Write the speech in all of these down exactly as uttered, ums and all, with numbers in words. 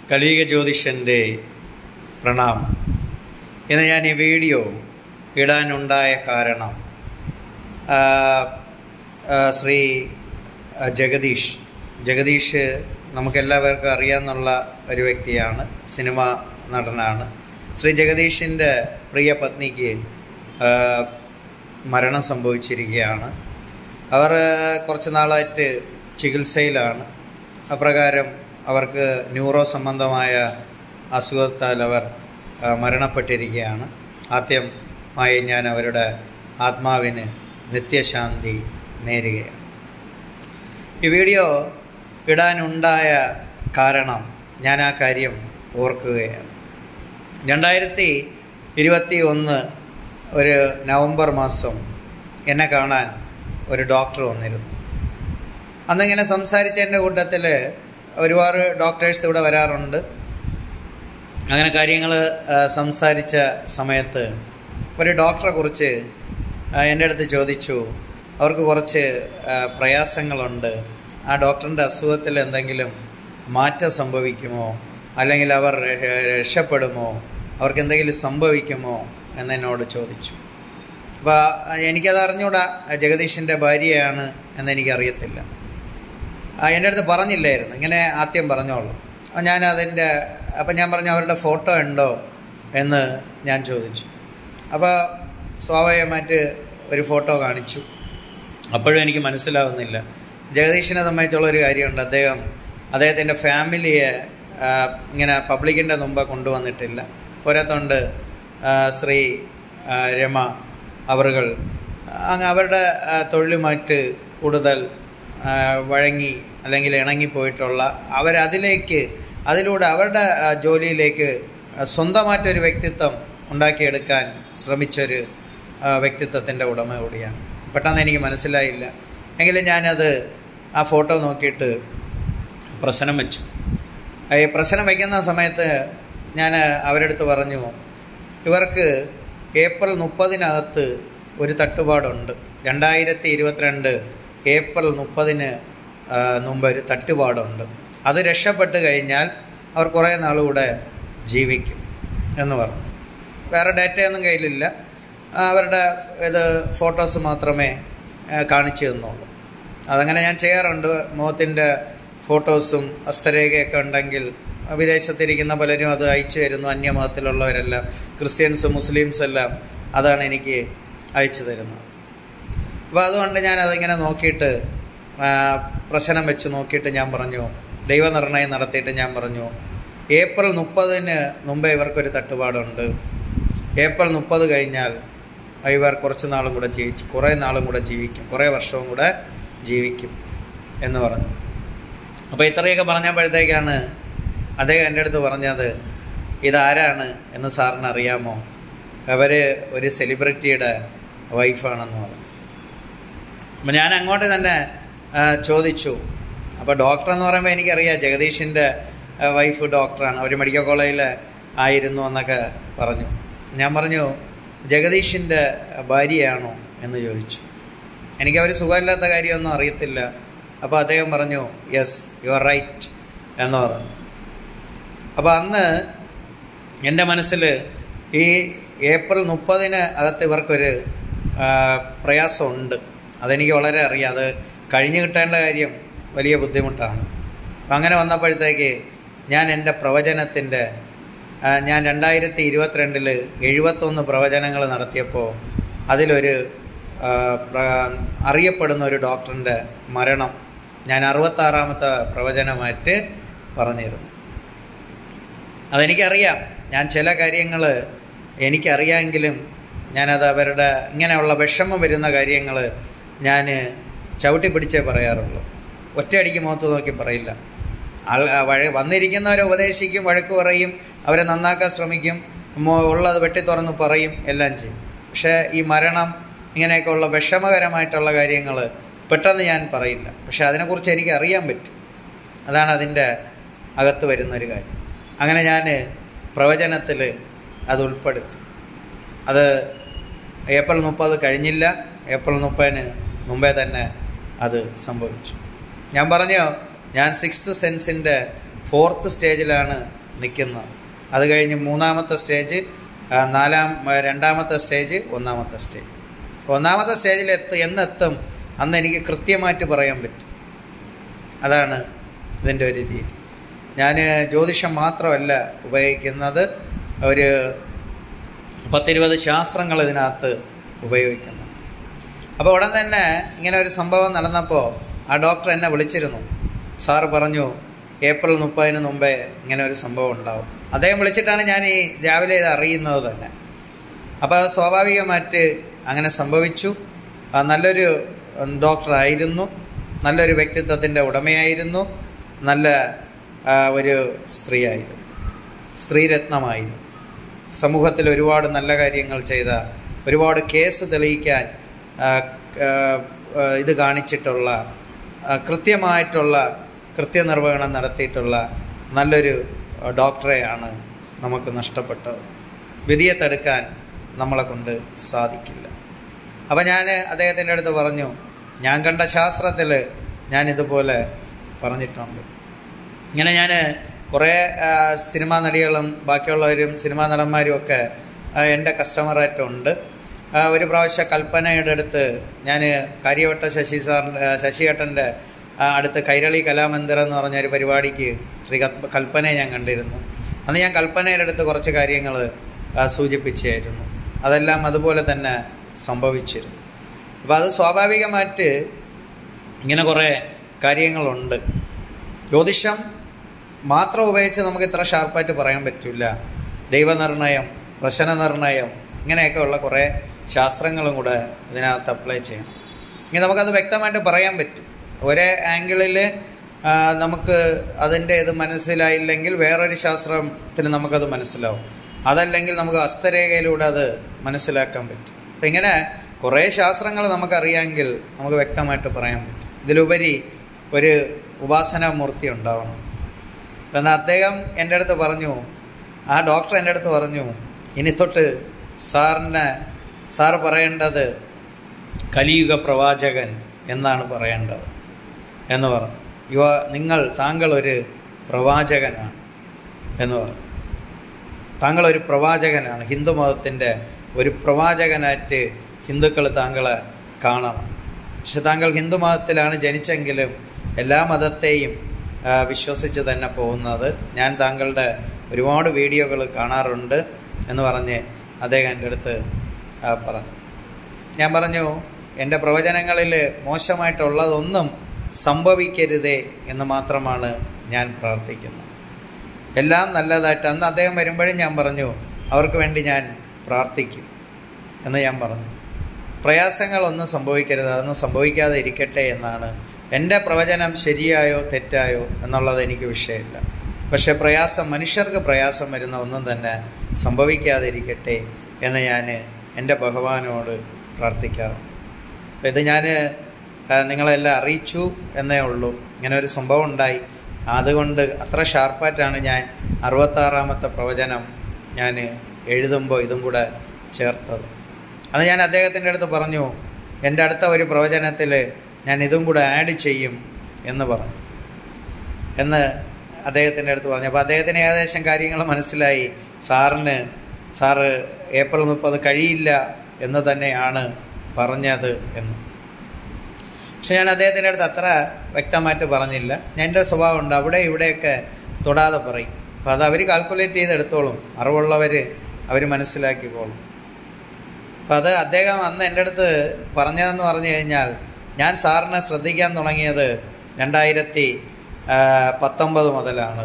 കലിയുഗ ജ്യോതിഷൻ്റെ പ്രണാമം. ഇന്ന് ഞാൻ ഈ വീഡിയോ ഇടാനുണ്ടായ കാരണം ശ്രീ ജഗദീഷ് ജഗദീഷ് നമുക്കെല്ലാവർക്കും അറിയാവുന്ന ഒരു വ്യക്തിയാണ്, സിനിമ നടനാണ്. ശ്രീ ജഗദീഷിൻ്റെ പ്രിയ പത്നിക്ക് മരണം സംഭവിച്ചിരിക്കുകയാണ്. അവർ കുറച്ച് നാളായിട്ട് ചികിത്സയിലാണ്. അപ്രകാരം അവർക്ക് ന്യൂറോ സംബന്ധമായ അസുഖത്താൽ അവർ മരണപ്പെട്ടിരിക്കുകയാണ്. ആദ്യമായി ഞാൻ അവരുടെ ആത്മാവിന് നിത്യശാന്തി നേരുകയാണ്. ഈ വീഡിയോ ഇടാനുണ്ടായ കാരണം ഞാൻ ആ കാര്യം ഓർക്കുകയാണ്. രണ്ടായിരത്തി ഇരുപത്തി ഒന്ന് ഒരു നവംബർ മാസം എന്നെ കാണാൻ ഒരു ഡോക്ടർ വന്നിരുന്നു. അന്നിങ്ങനെ സംസാരിച്ചതിൻ്റെ കൂട്ടത്തിൽ ഒരുപാട് ഡോക്ടേഴ്സ് ഇവിടെ വരാറുണ്ട്. അങ്ങനെ കാര്യങ്ങൾ സംസാരിച്ച സമയത്ത് ഒരു ഡോക്ടറെ കുറിച്ച് എൻ്റെ അടുത്ത് ചോദിച്ചു. അവർക്ക് കുറച്ച് പ്രയാസങ്ങളുണ്ട്. ആ ഡോക്ടറിൻ്റെ അസുഖത്തിൽ എന്തെങ്കിലും മാറ്റം സംഭവിക്കുമോ, അല്ലെങ്കിൽ അവർ രക്ഷപ്പെടുമോ, അവർക്ക് എന്തെങ്കിലും സംഭവിക്കുമോ എന്നെന്നോട് ചോദിച്ചു. അപ്പോൾ എനിക്കത് അറിഞ്ഞൂടാ, ജഗദീഷിൻ്റെ ഭാര്യയാണ് എന്നെനിക്കറിയത്തില്ല. എൻ്റെ അടുത്ത് പറഞ്ഞില്ലായിരുന്നു, ഇങ്ങനെ ആദ്യം പറഞ്ഞോളൂ. ഞാൻ അതിൻ്റെ അപ്പം ഞാൻ പറഞ്ഞു അവരുടെ ഫോട്ടോ ഉണ്ടോ എന്ന് ഞാൻ ചോദിച്ചു. അപ്പോൾ സ്വാഭാവികമായിട്ട് ഒരു ഫോട്ടോ കാണിച്ചു. അപ്പോഴും എനിക്ക് മനസ്സിലാവുന്നില്ല. ജഗദീഷിനെ സംബന്ധിച്ചുള്ള ഒരു കാര്യമുണ്ട്, അദ്ദേഹം അദ്ദേഹത്തിൻ്റെ ഫാമിലിയെ ഇങ്ങനെ പബ്ലിക്കിൻ്റെ മുമ്പ് കൊണ്ടുവന്നിട്ടില്ല. പോരാത്തോണ്ട് ശ്രീ രമ അവറുകൾ അവരുടെ തൊഴിലുമായിട്ട് കൂടുതൽ വഴങ്ങി അല്ലെങ്കിൽ ഇണങ്ങിപ്പോയിട്ടുള്ള അവരതിലേക്ക് അതിലൂടെ അവരുടെ ജോലിയിലേക്ക് സ്വന്തമായിട്ടൊരു വ്യക്തിത്വം ഉണ്ടാക്കിയെടുക്കാൻ ശ്രമിച്ചൊരു വ്യക്തിത്വത്തിൻ്റെ ഉടമ കൂടിയാണ്. പെട്ടെന്ന് എനിക്ക് മനസ്സിലായില്ല. എങ്കിലും ഞാനത് ആ ഫോട്ടോ നോക്കിയിട്ട് പ്രശ്നം വെച്ചു. ഈ പ്രശ്നം വയ്ക്കുന്ന സമയത്ത് ഞാൻ അവരുടെ അടുത്ത് പറഞ്ഞു, ഇവർക്ക് ഏപ്രിൽ മുപ്പതിനകത്ത് ഒരു തട്ടുപാടുണ്ട്. രണ്ടായിരത്തി ഇരുപത്തിരണ്ട് ഏപ്രിൽ മുപ്പതിന് മുമ്പ് ഒരു തട്ടുപാടുണ്ട്. അത് രക്ഷപ്പെട്ട് കഴിഞ്ഞാൽ അവർ കുറേ നാളുകൂടെ ജീവിക്കും എന്ന് പറഞ്ഞു. വേറെ ഡാറ്റയൊന്നും കയ്യിലില്ല, അവരുടെ ഇത് ഫോട്ടോസ് മാത്രമേ കാണിച്ചു തന്നുള്ളൂ. അതങ്ങനെ ഞാൻ ചെയ്യാറുണ്ട്. മുഖത്തിൻ്റെ ഫോട്ടോസും ഹസ്തരേഖയൊക്കെ ഉണ്ടെങ്കിൽ വിദേശത്തിരിക്കുന്ന പലരും അത് അയച്ചു തരുന്നു. അന്യമതത്തിലുള്ളവരെല്ലാം, ക്രിസ്ത്യൻസ് മുസ്ലിംസ് എല്ലാം അതാണ് എനിക്ക് അയച്ചു തരുന്നത്. അപ്പോൾ അതുകൊണ്ട് ഞാൻ അതിങ്ങനെ നോക്കിയിട്ട് പ്രശ്നം വെച്ച് നോക്കിയിട്ട് ഞാൻ പറഞ്ഞു, ദൈവനിർണയം നടത്തിയിട്ട് ഞാൻ പറഞ്ഞു, ഏപ്രിൽ മുപ്പതിന് മുമ്പേ ഇവർക്കൊരു തട്ടുപാടുണ്ട്. ഏപ്രിൽ മുപ്പത് കഴിഞ്ഞാൽ ഇവർ കുറച്ച് നാളും കൂടെ ജീവിച്ച് കുറേ നാളും കൂടെ ജീവിക്കും, കുറേ വർഷവും കൂടെ ജീവിക്കും എന്ന് പറഞ്ഞു. അപ്പോൾ ഇത്രയൊക്കെ പറഞ്ഞപ്പോഴത്തേക്കാണ് അദ്ദേഹം എൻ്റെ അടുത്ത് പറഞ്ഞത്, ഇതാരാണ് എന്ന് സാറിന് അറിയാമോ? അവർ ഒരു സെലിബ്രിറ്റിയുടെ വൈഫാണെന്ന് പറഞ്ഞു. അപ്പം ഞാൻ അങ്ങോട്ട് തന്നെ ചോദിച്ചു. അപ്പോൾ ഡോക്ടർ എന്ന് പറയുമ്പോൾ എനിക്കറിയാം ജഗദീഷിൻ്റെ വൈഫ് ഡോക്ടറാണ്, അവർ മെഡിക്കൽ കോളേജിൽ ആയിരുന്നു എന്നൊക്കെ പറഞ്ഞു. ഞാൻ പറഞ്ഞു, ജഗദീഷിൻ്റെ ഭാര്യയാണോ എന്ന് ചോദിച്ചു. എനിക്കവർ സുഖമില്ലാത്ത കാര്യമൊന്നും അറിയത്തില്ല. അപ്പോൾ അദ്ദേഹം പറഞ്ഞു, യെസ് യു ആർ റൈറ്റ് എന്ന് പറഞ്ഞു. അപ്പോൾ അന്ന് എൻ്റെ മനസ്സിൽ ഈ ഏപ്രിൽ മുപ്പതിന് അകത്ത് ഇവർക്കൊരു പ്രയാസമുണ്ട്. അതെനിക്ക് വളരെ അറിയാം. അത് കഴിഞ്ഞു കിട്ടേണ്ട കാര്യം വലിയ ബുദ്ധിമുട്ടാണ്. അപ്പം അങ്ങനെ വന്നപ്പോഴത്തേക്ക് ഞാൻ എൻ്റെ പ്രവചനത്തിൻ്റെ ഞാൻ രണ്ടായിരത്തി ഇരുപത്തിരണ്ടിൽ എഴുപത്തൊന്ന് പ്രവചനങ്ങൾ നടത്തിയപ്പോൾ അതിലൊരു അറിയപ്പെടുന്ന ഒരു ഡോക്ടറിൻ്റെ മരണം ഞാൻ അറുപത്താറാമത്തെ പ്രവചനമായിട്ട് പറഞ്ഞിരുന്നു. അതെനിക്കറിയാം. ഞാൻ ചില കാര്യങ്ങൾ എനിക്കറിയാമെങ്കിലും ഞാനത് അവരുടെ ഇങ്ങനെയുള്ള വിഷമം വരുന്ന കാര്യങ്ങൾ ഞാൻ ചവിട്ടി പിടിച്ചേ പറയാറുള്ളൂ. ഒറ്റയടിക്ക് മുഖത്ത് നോക്കി പറയില്ല. ആൾ വഴ വന്നിരിക്കുന്നവരെ ഉപദേശിക്കും, വഴക്ക് പറയും, അവരെ നന്നാക്കാൻ ശ്രമിക്കും, ഉള്ളത് വെട്ടി തുറന്ന് പറയും, എല്ലാം ചെയ്യും. പക്ഷേ ഈ മരണം ഇങ്ങനെയൊക്കെയുള്ള വിഷമകരമായിട്ടുള്ള കാര്യങ്ങൾ പെട്ടെന്ന് ഞാൻ പറയില്ല. പക്ഷെ അതിനെക്കുറിച്ച് എനിക്ക് അറിയാൻ പറ്റും. അതാണ് അതിൻ്റെ അകത്ത് വരുന്നൊരു കാര്യം. അങ്ങനെ ഞാൻ പ്രവചനത്തിൽ അത് ഉൾപ്പെടുത്തി. അത് ഏപ്രിൽ മുപ്പത് കഴിഞ്ഞില്ല, ഏപ്രിൽ മുപ്പതിന് മുമ്പേ തന്നെ അത് സംഭവിച്ചു. ഞാൻ പറഞ്ഞു, ഞാൻ സിക്സ്ത് സെൻസിൻ്റെ ഫോർത്ത് സ്റ്റേജിലാണ് നിൽക്കുന്നത്. അത് കഴിഞ്ഞ് മൂന്നാമത്തെ സ്റ്റേജ്, നാലാം രണ്ടാമത്തെ സ്റ്റേജ്, ഒന്നാമത്തെ സ്റ്റേജ്. ഒന്നാമത്തെ സ്റ്റേജിൽ എത്ത് എന്നെത്തും അന്ന് എനിക്ക് കൃത്യമായിട്ട് പറയാൻ പറ്റും. അതാണ് ഇതിൻ്റെ ഒരു രീതി. ഞാൻ ജ്യോതിഷം മാത്രമല്ല ഉപയോഗിക്കുന്നത്, ഒരു പത്തിരുപത് ശാസ്ത്രങ്ങൾ ഇതിനകത്ത് ഉപയോഗിക്കുന്നു. അപ്പോൾ ഉടൻ തന്നെ ഇങ്ങനെ ഒരു സംഭവം നടന്നപ്പോൾ ആ ഡോക്ടർ എന്നെ വിളിച്ചിരുന്നു. സാറ് പറഞ്ഞു ഏപ്രിൽ മുപ്പതിന് മുമ്പേ ഇങ്ങനെ ഒരു സംഭവം ഉണ്ടാവും. അദ്ദേഹം വിളിച്ചിട്ടാണ് ഞാൻ ഈ രാവിലെ ഇത് അറിയുന്നത് തന്നെ. അപ്പോൾ സ്വാഭാവികമായിട്ട് അങ്ങനെ സംഭവിച്ചു. നല്ലൊരു ഡോക്ടറായിരുന്നു, നല്ലൊരു വ്യക്തിത്വത്തിൻ്റെ ഉടമയായിരുന്നു, നല്ല ഒരു സ്ത്രീയായിരുന്നു, സ്ത്രീരത്നമായിരുന്നു. സമൂഹത്തിൽ ഒരുപാട് നല്ല കാര്യങ്ങൾ ചെയ്ത, ഒരുപാട് കേസ് തെളിയിക്കാൻ ഇത് കാണിച്ചിട്ടുള്ള, കൃത്യമായിട്ടുള്ള കൃത്യനിർവഹണം നടത്തിയിട്ടുള്ള നല്ലൊരു ഡോക്ടറെയാണ് നമുക്ക് നഷ്ടപ്പെട്ടത്. വിധിയെ തടുക്കാൻ നമ്മളെ കൊണ്ട് സാധിക്കില്ല. അപ്പം ഞാൻ അദ്ദേഹത്തിൻ്റെ അടുത്ത് പറഞ്ഞു, ഞാൻ കണ്ട ശാസ്ത്രത്തിൽ ഞാനിതുപോലെ പറഞ്ഞിട്ടുണ്ട്. ഇങ്ങനെ ഞാൻ കുറേ സിനിമാ നടികളും ബാക്കിയുള്ളവരും സിനിമാ നടന്മാരും ഒക്കെ എൻ്റെ കസ്റ്റമറായിട്ടുണ്ട്. ഒരു പ്രാവശ്യം കൽപ്പനയുടെ അടുത്ത് ഞാൻ കാര്യവട്ട ശശി സാറിൻ്റെ ശശിയേട്ടൻ്റെ അടുത്ത് കൈരളി കലാമന്ദിരം എന്ന് പറഞ്ഞൊരു പരിപാടിക്ക് ശ്രീ കൽപ്പനയെ ഞാൻ കണ്ടിരുന്നു. അന്ന് ഞാൻ കൽപ്പനയുടെ അടുത്ത് കുറച്ച് കാര്യങ്ങൾ സൂചിപ്പിച്ചായിരുന്നു. അതെല്ലാം അതുപോലെ തന്നെ സംഭവിച്ചിരുന്നു. അപ്പോൾ അത് സ്വാഭാവികമായിട്ട് ഇങ്ങനെ കുറേ കാര്യങ്ങളുണ്ട്. ജ്യോതിഷം മാത്രം ഉപയോഗിച്ച് നമുക്ക് ഇത്ര ഷാർപ്പായിട്ട് പറയാൻ പറ്റില്ല. ദൈവനിർണയം, പ്രശ്നനിർണയം, ഇങ്ങനെയൊക്കെ ഉള്ള കുറേ ശാസ്ത്രങ്ങളും കൂടെ ഇതിനകത്ത് അപ്ലൈ ചെയ്യണം. ഇനി നമുക്കത് വ്യക്തമായിട്ട് പറയാൻ പറ്റും. ഒരേ ആംഗിളിൽ നമുക്ക് അതിൻ്റെ ഇത് മനസ്സിലായില്ലെങ്കിൽ വേറൊരു ശാസ്ത്രത്തിന് നമുക്കത് മനസ്സിലാവും. അതല്ലെങ്കിൽ നമുക്ക് ഹസ്തരേഖയിലൂടെ അത് മനസ്സിലാക്കാൻ പറ്റും. അപ്പം ഇങ്ങനെ കുറേ ശാസ്ത്രങ്ങൾ നമുക്കറിയാമെങ്കിൽ നമുക്ക് വ്യക്തമായിട്ട് പറയാൻ പറ്റും. ഇതിലുപരി ഒരു ഉപാസനാമൂർത്തി ഉണ്ടാവണം. എന്നാൽ അദ്ദേഹം എൻ്റെ അടുത്ത് പറഞ്ഞു, ആ ഡോക്ടർ എൻ്റെ അടുത്ത് പറഞ്ഞു, ഇനി തൊട്ട് സാറിന് സാർ പറയേണ്ടത് കലിയുഗ പ്രവാചകൻ എന്നാണ് പറയേണ്ടത് എന്ന് പറഞ്ഞു. യുവ നിങ്ങൾ താങ്കൾ ഒരു പ്രവാചകനാണ് എന്ന് പറഞ്ഞു. താങ്കൾ ഒരു പ്രവാചകനാണ്, ഹിന്ദു മതത്തിൻ്റെ ഒരു പ്രവാചകനായിട്ട് ഹിന്ദുക്കൾ താങ്കളെ കാണണം. പക്ഷെ താങ്കൾ ഹിന്ദു മതത്തിലാണ് ജനിച്ചെങ്കിലും എല്ലാ മതത്തെയും വിശ്വസിച്ച് തന്നെ പോകുന്നത്. ഞാൻ താങ്കളുടെ ഒരുപാട് വീഡിയോകൾ കാണാറുണ്ട് എന്ന് പറഞ്ഞ് അദ്ദേഹം എൻ്റെ അടുത്ത് പറഞ്ഞു. ഞാൻ പറഞ്ഞു, എൻ്റെ പ്രവചനങ്ങളിൽ മോശമായിട്ടുള്ളതൊന്നും സംഭവിക്കരുതേ എന്ന് മാത്രമാണ് ഞാൻ പ്രാർത്ഥിക്കുന്നത്. എല്ലാം നല്ലതായിട്ട്. അന്ന് അദ്ദേഹം വരുമ്പോഴും ഞാൻ പറഞ്ഞു, അവർക്ക് വേണ്ടി ഞാൻ പ്രാർത്ഥിക്കും എന്ന് ഞാൻ പറഞ്ഞു. പ്രയാസങ്ങളൊന്നും സംഭവിക്കരുത്, അതൊന്നും സംഭവിക്കാതെ ഇരിക്കട്ടെ എന്നാണ് എൻ്റെ പ്രവചനം. ശരിയായോ തെറ്റായോ എന്നുള്ളത് എനിക്ക് വിഷയമില്ല. പക്ഷേ പ്രയാസം, മനുഷ്യർക്ക് പ്രയാസം വരുന്ന ഒന്നും തന്നെ സംഭവിക്കാതിരിക്കട്ടെ എന്ന് ഞാൻ എൻ്റെ ഭഗവാനോട് പ്രാർത്ഥിക്കാറുണ്ട്. അപ്പോൾ ഇത് ഞാൻ നിങ്ങളെല്ലാം അറിയിച്ചു എന്നേ ഉള്ളൂ. ഇങ്ങനെ ഒരു സംഭവം ഉണ്ടായി. അതുകൊണ്ട് അത്ര ഷാർപ്പായിട്ടാണ് ഞാൻ അറുപത്താറാമത്തെ പ്രവചനം ഞാൻ എഴുതുമ്പോൾ ഇതും കൂടെ ചേർത്തത്. അത് ഞാൻ അദ്ദേഹത്തിൻ്റെ അടുത്ത് പറഞ്ഞു, എൻ്റെ അടുത്ത ഒരു പ്രവചനത്തിൽ ഞാൻ ഇതും കൂടെ ആഡ് ചെയ്യും എന്ന് പറഞ്ഞു എന്ന് അദ്ദേഹത്തിൻ്റെ അടുത്ത് പറഞ്ഞു. അപ്പോൾ അദ്ദേഹത്തിന് ഏകദേശം കാര്യങ്ങൾ മനസ്സിലായി. സാറിന് സാറ് ഏപ്രിൽ മുപ്പത് കഴിയില്ല എന്ന് തന്നെയാണ് പറഞ്ഞത് എന്ന്. പക്ഷെ ഞാൻ അദ്ദേഹത്തിൻ്റെ അടുത്ത് അത്ര വ്യക്തമായിട്ട് പറഞ്ഞില്ല. ഞാൻ എൻ്റെ സ്വഭാവമുണ്ട്, അവിടെ ഇവിടെയൊക്കെ തൊടാതെ പറയും. അപ്പോൾ അത് അവർ കാൽക്കുലേറ്റ് ചെയ്തെടുത്തോളും, അറിവുള്ളവർ അവർ മനസ്സിലാക്കിക്കോളും. അപ്പം അത് അദ്ദേഹം അന്ന് എൻ്റെ അടുത്ത് പറഞ്ഞതെന്ന് പറഞ്ഞു കഴിഞ്ഞാൽ, ഞാൻ സാറിനെ ശ്രദ്ധിക്കാൻ തുടങ്ങിയത് രണ്ടായിരത്തി പത്തൊമ്പത് മുതലാണ്.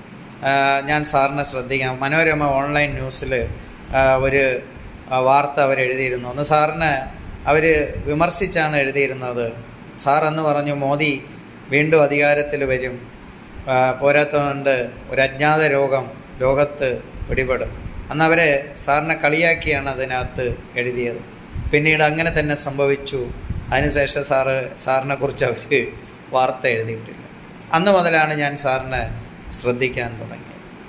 ഞാൻ സാറിനെ ശ്രദ്ധിക്കാം. മനോരമ ഓൺലൈൻ ന്യൂസിൽ ഒരു വാർത്ത അവരെഴുതിയിരുന്നു. അന്ന് സാറിനെ അവർ വിമർശിച്ചാണ് എഴുതിയിരുന്നത്. സാർ എന്ന് പറഞ്ഞു, മോദി വീണ്ടും അധികാരത്തിൽ വരും, പോരാത്തതുകൊണ്ട് ഒരു അജ്ഞാത രോഗം ലോകത്ത് പിടിപെടും. അന്ന് അവർ സാറിനെ കളിയാക്കിയാണ് അതിനകത്ത് എഴുതിയത്. പിന്നീട് അങ്ങനെ തന്നെ സംഭവിച്ചു. അതിനുശേഷം സാറ് സാറിനെ കുറിച്ച് അവർ വാർത്ത എഴുതിയിട്ടില്ല. അന്ന് മുതലാണ് ഞാൻ സാറിനെ ശ്രദ്ധിക്കാൻ തുടങ്ങിയത്.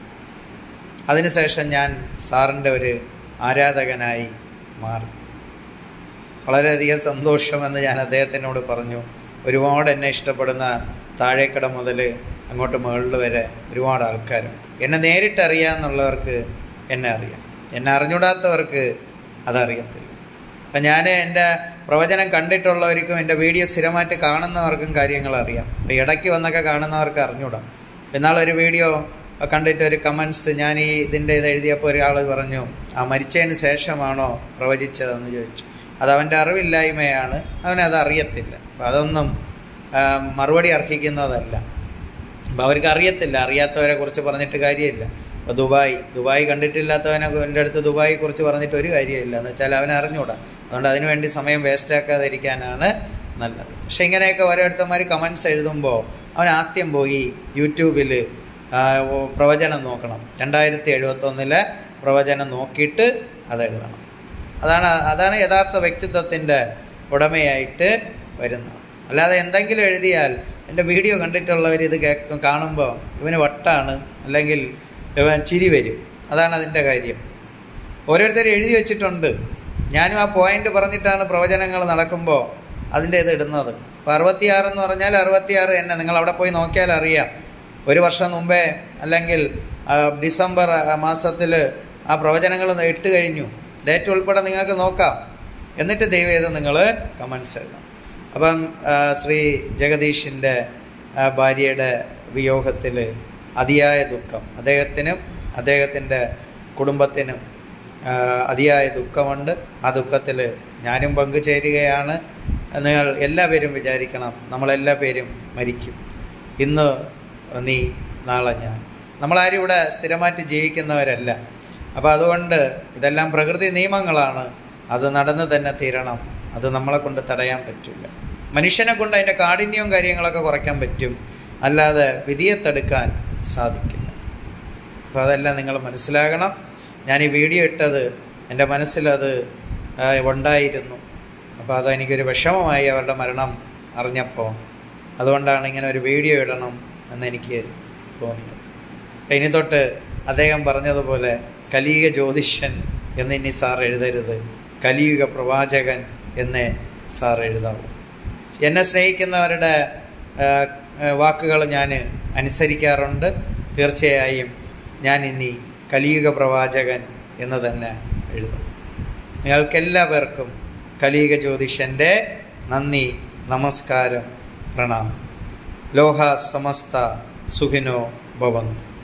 അതിനുശേഷം ഞാൻ സാറിൻ്റെ ഒരു ആരാധകനായി മാറി. വളരെയധികം സന്തോഷമെന്ന് ഞാൻ അദ്ദേഹത്തിനോട് പറഞ്ഞു. ഒരുപാട് എന്നെ ഇഷ്ടപ്പെടുന്ന താഴേക്കട മുതൽ അങ്ങോട്ട് മുകളിൽ വരെ ഒരുപാട് ആൾക്കാരുണ്ട്. എന്നെ നേരിട്ടറിയാമെന്നുള്ളവർക്ക് എന്നെ അറിയാം, എന്നെ അറിഞ്ഞൂടാത്തവർക്ക് അതറിയത്തില്ല. അപ്പം ഞാൻ എൻ്റെ പ്രവചനം കണ്ടിട്ടുള്ളവർക്കും എൻ്റെ വീഡിയോ സ്ഥിരമായിട്ട് കാണുന്നവർക്കും കാര്യങ്ങൾ അറിയാം. അപ്പോൾ ഇടയ്ക്ക് വന്നൊക്കെ കാണുന്നവർക്ക് അറിഞ്ഞൂടാ. എന്നാളൊരു വീഡിയോ കണ്ടിട്ട് ഒരു കമൻസ്, ഞാൻ ഈ ഇതിൻ്റെ ഇത് എഴുതിയപ്പോൾ ഒരാൾ പറഞ്ഞു, ആ മരിച്ചതിന് ശേഷമാണോ പ്രവചിച്ചതെന്ന് ചോദിച്ചു. അത് അവൻ്റെ അറിവില്ലായ്മയാണ്, അവനത് അറിയത്തില്ല. അപ്പം അതൊന്നും മറുപടി അർഹിക്കുന്നതല്ല. അപ്പം അവർക്ക് അറിയത്തില്ല, അറിയാത്തവരെ കുറിച്ച് പറഞ്ഞിട്ട് കാര്യമില്ല. അപ്പോൾ ദുബായ് ദുബായ് കണ്ടിട്ടില്ലാത്തവനെ എൻ്റെ അടുത്ത് ദുബായിയെ കുറിച്ച് പറഞ്ഞിട്ട് ഒരു കാര്യമില്ല, എന്ന് വെച്ചാൽ അവനെ അറിഞ്ഞൂടാ. അതുകൊണ്ട് അതിനുവേണ്ടി സമയം വേസ്റ്റാക്കാതിരിക്കാനാണ് നല്ലത്. പക്ഷെ ഇങ്ങനെയൊക്കെ ഓരോരുത്തന്മാർ കമൻസ് എഴുതുമ്പോൾ അവൻ ആദ്യം പോയി യൂട്യൂബിൽ പ്രവചനം നോക്കണം. രണ്ടായിരത്തി എഴുപത്തൊന്നിലെ പ്രവചനം നോക്കിയിട്ട് അതെഴുതണം. അതാണ് അതാണ് യഥാർത്ഥ വ്യക്തിത്വത്തിൻ്റെ ഉടമയായിട്ട് വരുന്നത്. അല്ലാതെ എന്തെങ്കിലും എഴുതിയാൽ എൻ്റെ വീഡിയോ കണ്ടിട്ടുള്ളവർ ഇത് കേൾക്കും കാണുമ്പോൾ ഇവന് വട്ടാണ്, അല്ലെങ്കിൽ ഇവൻ ചിരി വരും. അതാണ് അതിൻ്റെ കാര്യം. ഓരോരുത്തർ എഴുതി വെച്ചിട്ടുണ്ട്. ഞാനും ആ പോയിൻ്റ് പറഞ്ഞിട്ടാണ് പ്രവചനങ്ങൾ നടക്കുമ്പോൾ അതിൻ്റെ ഇത് ഇടുന്നത്. അപ്പോൾ അറുപത്തിയാറെന്ന് പറഞ്ഞാൽ അറുപത്തിയാറ് തന്നെ. നിങ്ങൾ അവിടെ പോയി നോക്കിയാൽ അറിയാം. ഒരു വർഷം മുമ്പേ അല്ലെങ്കിൽ ഡിസംബർ മാസത്തിൽ ആ പ്രവചനങ്ങൾ ഇട്ട് കഴിഞ്ഞു. ഡേറ്റ് ഉൾപ്പെടെ നിങ്ങൾക്ക് നോക്കാം. എന്നിട്ട് ദയവ് ചെയ്ത് നിങ്ങൾ കമൻസ് എഴുതാം. അപ്പം ശ്രീ ജഗദീഷിൻ്റെ ഭാര്യയുടെ വിയോഗത്തിൽ അതിയായ ദുഃഖം, അദ്ദേഹത്തിനും അദ്ദേഹത്തിൻ്റെ കുടുംബത്തിനും അതിയായ ദുഃഖമുണ്ട്. ആ ദുഃഖത്തിൽ ഞാനും പങ്കുചേരുകയാണ്. നിങ്ങൾ എല്ലാ പേരും വിചാരിക്കണം, നമ്മളെല്ലാ പേരും മരിക്കും. ഇന്ന് നീ, നാളെ ഞാൻ. നമ്മളാരും ഇവിടെ സ്ഥിരമായിട്ട് ജീവിക്കുന്നവരല്ല. അപ്പോൾ അതുകൊണ്ട് ഇതെല്ലാം പ്രകൃതി നിയമങ്ങളാണ്. അത് നടന്ന് തന്നെ തീരണം. അത് നമ്മളെ കൊണ്ട് തടയാൻ പറ്റില്ല. മനുഷ്യനെ കൊണ്ട് അതിൻ്റെ കാഠിന്യവും കാര്യങ്ങളൊക്കെ കുറയ്ക്കാൻ പറ്റും, അല്ലാതെ വിധിയെ തടുക്കാൻ സാധിക്കില്ല. അപ്പോൾ അതെല്ലാം നിങ്ങൾ മനസ്സിലാകണം. ഞാൻ ഈ വീഡിയോ ഇട്ടത് എൻ്റെ മനസ്സിലത് ഉണ്ടായിരുന്നു. അപ്പോൾ അതെനിക്കൊരു വിഷമമായി അവരുടെ മരണം അറിഞ്ഞപ്പോൾ. അതുകൊണ്ടാണ് ഇങ്ങനെ ഒരു വീഡിയോ ഇടണം എന്നെനിക്ക് തോന്നിയത്. ഇനി തൊട്ട് അദ്ദേഹം പറഞ്ഞതുപോലെ കലിയുഗ ജ്യോതിഷൻ എന്നിനി സാർ എഴുതരുത്, കലിയുഗ പ്രവാചകൻ എന്നേ സാർ എഴുതാവൂ. എന്നെ സ്നേഹിക്കുന്നവരുടെ വാക്കുകൾ ഞാൻ അനുസരിക്കാറുണ്ട്. തീർച്ചയായും ഞാൻ ഇനി കലിയുഗ പ്രവാചകൻ എന്ന് തന്നെ എഴുതും. നിങ്ങൾക്കെല്ലാവർക്കും കലിയുഗ ജ്യോതിഷൻ്റെ നന്ദി, നമസ്കാരം, പ്രണാമം. ലോക സമസ്ത സുഖിനോ ഭവന്തു.